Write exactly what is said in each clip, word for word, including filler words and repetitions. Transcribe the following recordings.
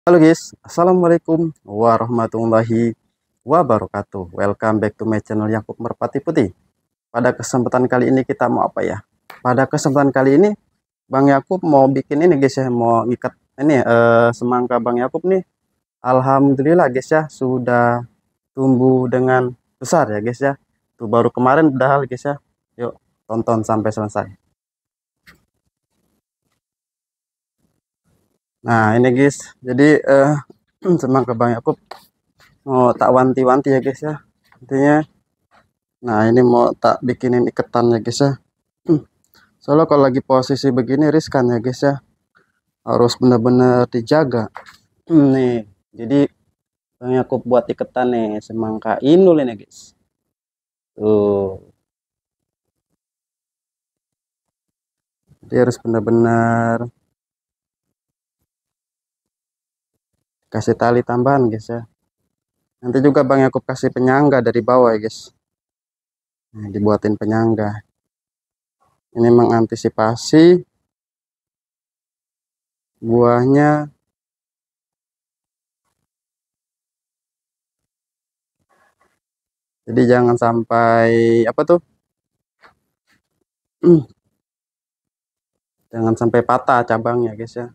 Halo guys, assalamualaikum warahmatullahi wabarakatuh. Welcome back to my channel Yakub Merpati Putih. Pada kesempatan kali ini kita mau apa ya? Pada kesempatan kali ini Bang Yakub mau bikin ini guys ya, mau ikat ini eh, semangka Bang Yakub nih. Alhamdulillah guys ya, sudah tumbuh dengan besar ya guys ya. Tuh baru kemarin udah guys ya. Yuk tonton sampai selesai. Nah ini guys, jadi eh, semangka Bang Yakub mau tak wanti-wanti ya guys ya. Intinya, nah ini mau tak bikinin iketan ya guys ya. Hmm, Soalnya kalau lagi posisi begini riskan ya guys ya. Harus benar-benar dijaga. Hmm, Nih, jadi yang aku buat iketan nih semangka inul ini guys. Tuh, dia harus benar-benar kasih tali tambahan guys ya. Nanti juga Bang Yakub kasih penyangga dari bawah ya guys. Nah, dibuatin penyangga. Ini mengantisipasi buahnya. Jadi jangan sampai apa tuh? Jangan sampai patah cabangnya guys ya.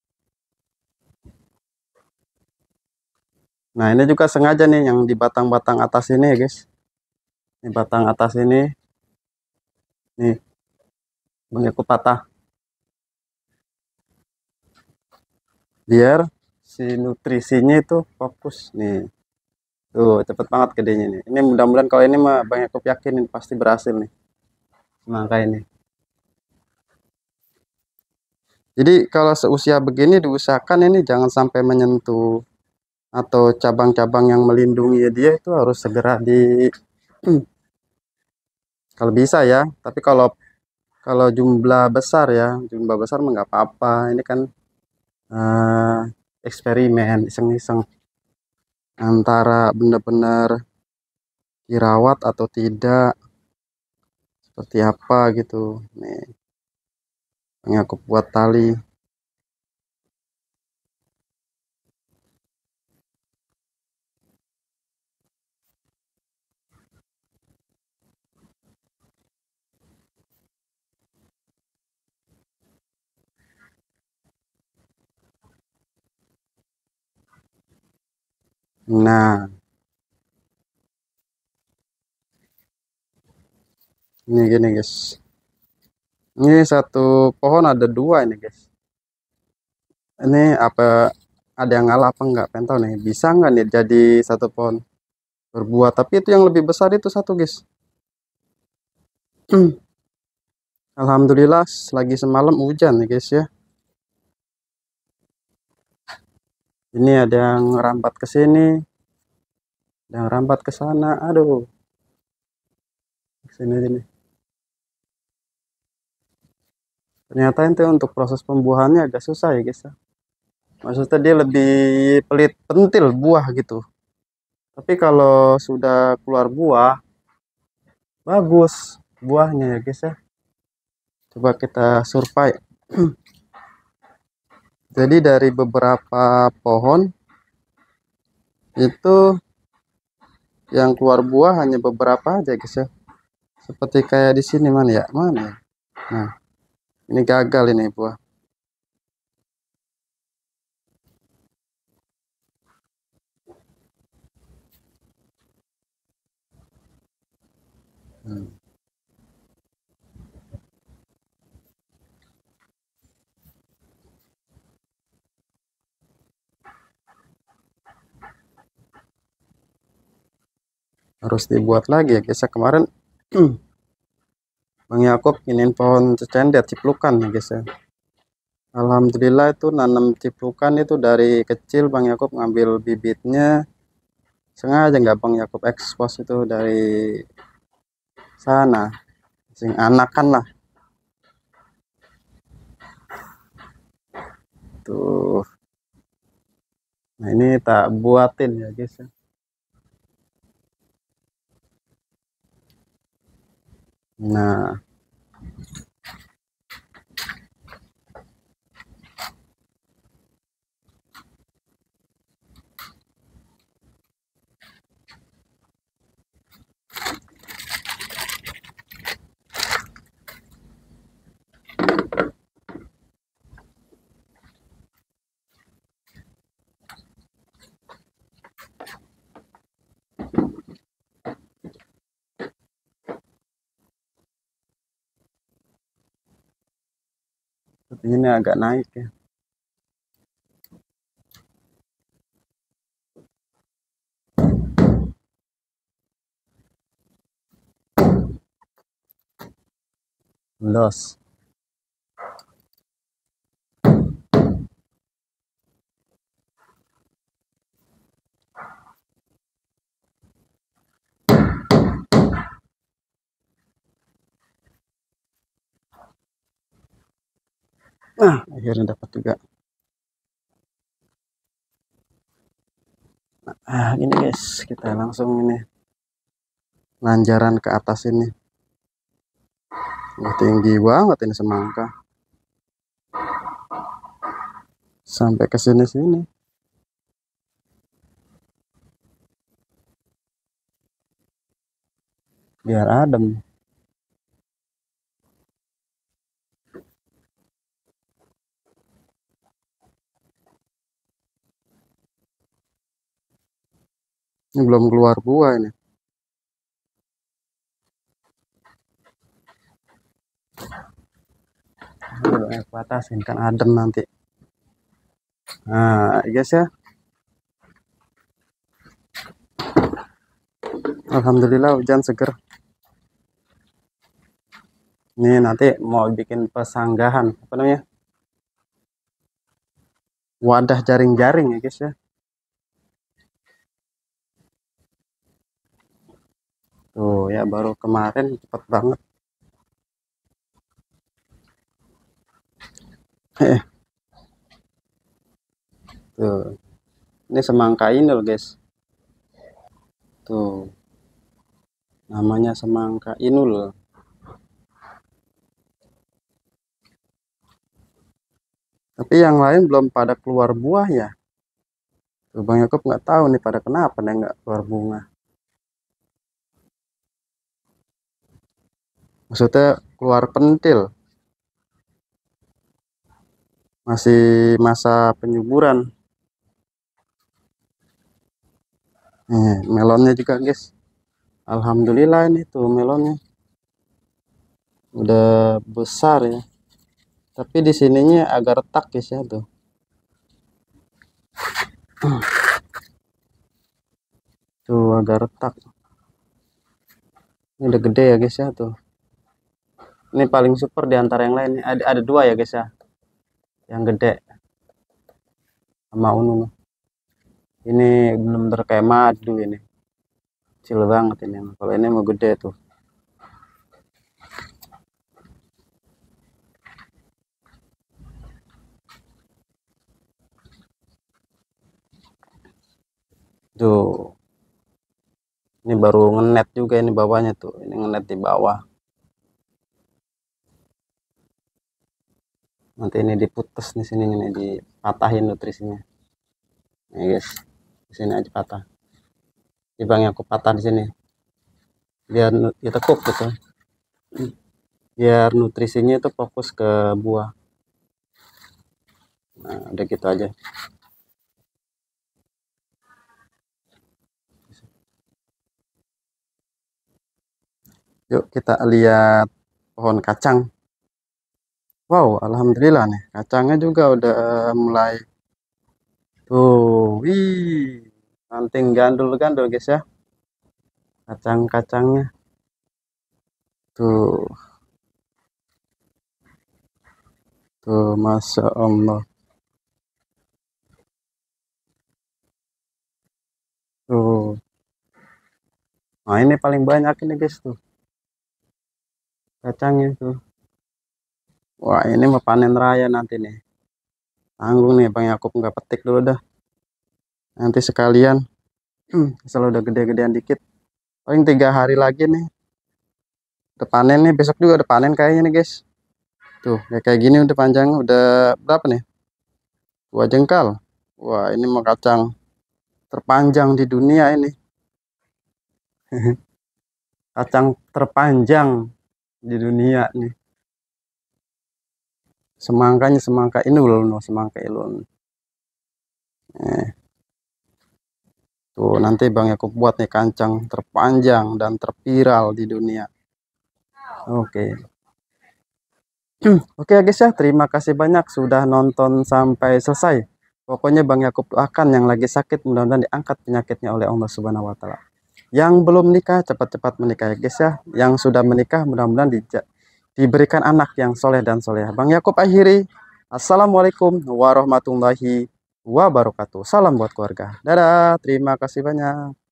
Nah ini juga sengaja nih yang di batang-batang atas ini ya guys. Ini batang atas ini, nih Bang Yakub patah. Biar si nutrisinya itu fokus nih. Tuh cepet banget gedenya nih. Ini mudah-mudahan kalau ini mah Bang Yakub yakin ini pasti berhasil nih. Semangka ini. Jadi kalau seusia begini diusahakan ini jangan sampai menyentuh atau cabang-cabang yang melindungi dia itu harus segera di kalau bisa ya. Tapi kalau kalau jumlah besar ya, jumlah besar mah nggak apa-apa. Ini kan eh, eksperimen iseng-iseng antara benar-benar dirawat atau tidak seperti apa gitu. Nih yang aku buat tali. Nah ini gini guys, ini satu pohon ada dua ini guys. Ini apa ada yang ngalah apa enggak pengen tahu nih, bisa nggak nih jadi satu pohon berbuah, tapi itu yang lebih besar itu satu guys. Alhamdulillah lagi semalam hujan nih guys ya. Ini ada yang rambat ke sini, ada yang rambat ke sana. Aduh, sini sini. Ternyata itu untuk proses pembuahannya agak susah ya guys ya. Maksudnya dia lebih pelit pentil buah gitu. Tapi kalau sudah keluar buah, bagus buahnya ya guys ya. Coba kita survei. Jadi dari beberapa pohon itu yang keluar buah hanya beberapa aja guys ya. Seperti kayak di sini mana ya? Mana ya? Nah, ini gagal ini buah. Hmm. Harus dibuat lagi ya guys ya. Kemarin Bang Yakob ingin pohon cendet ciplukan ya guys ya. Alhamdulillah itu nanam ciplukan itu dari kecil Bang Yakob ngambil bibitnya, sengaja nggak Bang Yakob ekspos itu dari sana, sing anakan lah tuh. Nah ini tak buatin ya guys ya. Nah Ini agak naik ya. Los. Nah, akhirnya dapat juga. Nah, ini guys, kita langsung ini lanjaran ke atas ini. Wah, tinggi banget ini semangka. Sampai ke sini-sini. Biar adem. Ini belum keluar buah ini. Ini aku atasin kan adem nanti. Nah, guys ya. Alhamdulillah hujan seger. Ini nanti mau bikin pesanggahan, apa namanya? Wadah jaring-jaring ya guys ya. Tuh ya, baru kemarin cepet banget. Eh, tuh. Ini semangka ini loh guys. Tuh. Namanya semangka inul. Tapi yang lain belum pada keluar buah ya. Tuh, Bang Yakob nggak tahu nih pada kenapa nih nggak keluar bunga. Maksudnya keluar pentil. Masih masa penyuburan. Nih, melonnya juga guys. Alhamdulillah ini tuh melonnya. Udah besar ya. Tapi di sininya agak retak guys ya tuh. Tuh agak retak. Ini udah gede ya guys ya tuh. Ini paling super di antara yang lain. Ada, ada dua ya guys ya. Yang gede sama ungu. Ini benar-benar kayak madu ini. Kecil banget ini. Kalau ini mau gede tuh. Tuh. Ini baru ngenet juga ini bawahnya tuh. Ini ngenet di bawah. Nanti ini diputus di sini ini dipatahin nutrisinya. Nih guys. Di sini aja patah. Di bang aku patah di sini. Biar ditekuk gitu. Biar nutrisinya itu fokus ke buah. Nah, udah gitu aja. Yuk kita lihat pohon kacang. Wow, alhamdulillah nih kacangnya juga udah mulai tuh. Wih, ranting gandul-gandul guys ya. Kacang-kacangnya tuh. Tuh, Masya Allah. Tuh. Nah, ini paling banyak ini guys tuh. Kacangnya tuh. Wah, ini mau panen raya nanti nih. Tanggung nih Bang Yakub nggak petik dulu dah. Nanti sekalian. Hmm, asal udah gede-gedean dikit. Paling tiga hari lagi nih. Udah panen nih. Besok juga udah panen kayaknya nih guys. Tuh, ya kayak gini udah panjang. Udah berapa nih? Dua jengkal. Wah, ini mau kacang terpanjang di dunia ini. Kacang terpanjang di dunia nih. Semangkanya semangka inul, no, semangka ilun. Eh, tuh nanti Bang Yakub buat nih kancang terpanjang dan terviral di dunia. Oke. Oke ya guys ya, terima kasih banyak sudah nonton sampai selesai. Pokoknya Bang Yakub doakan yang lagi sakit mudah-mudahan diangkat penyakitnya oleh Allah Subhanahu wa taala. Yang belum menikah cepat-cepat menikah ya guys ya. Yang sudah menikah mudah-mudahan di, diberikan anak yang soleh dan soleh. Bang Yakub akhiri. Assalamualaikum warahmatullahi wabarakatuh. Salam buat keluarga. Dadah, terima kasih banyak.